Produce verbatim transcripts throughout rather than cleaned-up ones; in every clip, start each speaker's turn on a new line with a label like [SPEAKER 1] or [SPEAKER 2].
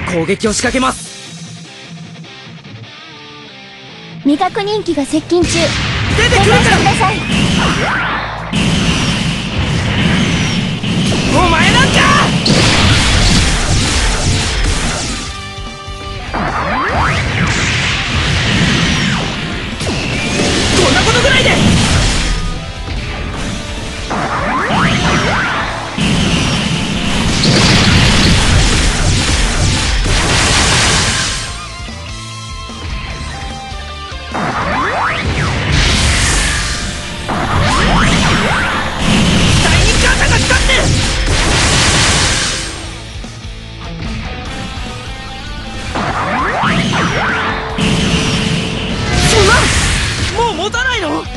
[SPEAKER 1] 攻撃を仕掛けます。
[SPEAKER 2] 味覚人気が接近中。
[SPEAKER 1] 出てくるか
[SPEAKER 2] ください。
[SPEAKER 1] お前なんか。こんなことぐらいで。もう持たないの？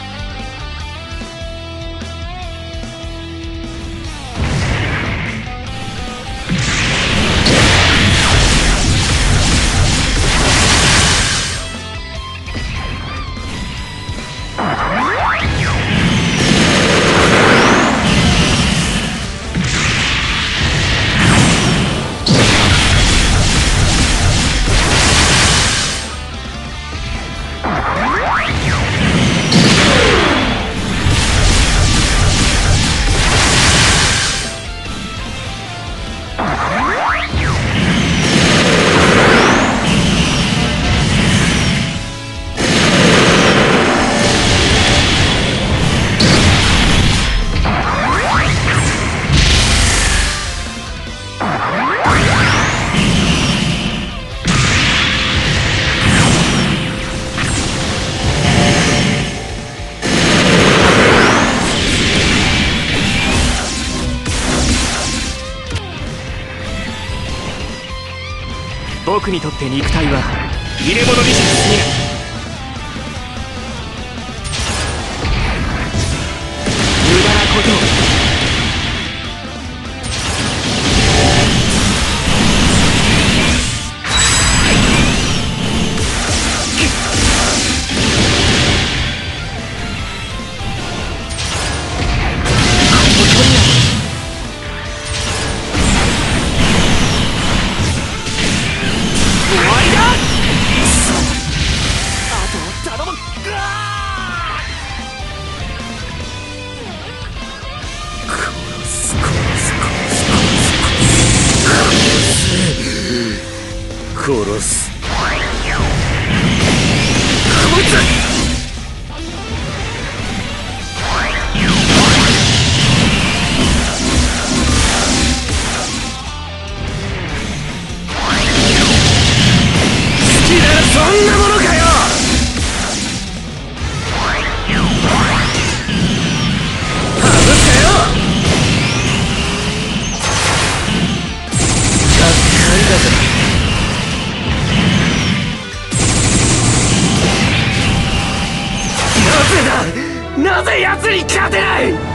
[SPEAKER 1] 僕にとって肉体は入れ物にしか過ぎない。無駄なことを。殺す。こいつ。好きならそんなものかよ。外せよ。がっかりだぜ。なぜだ！なぜ奴に勝てない！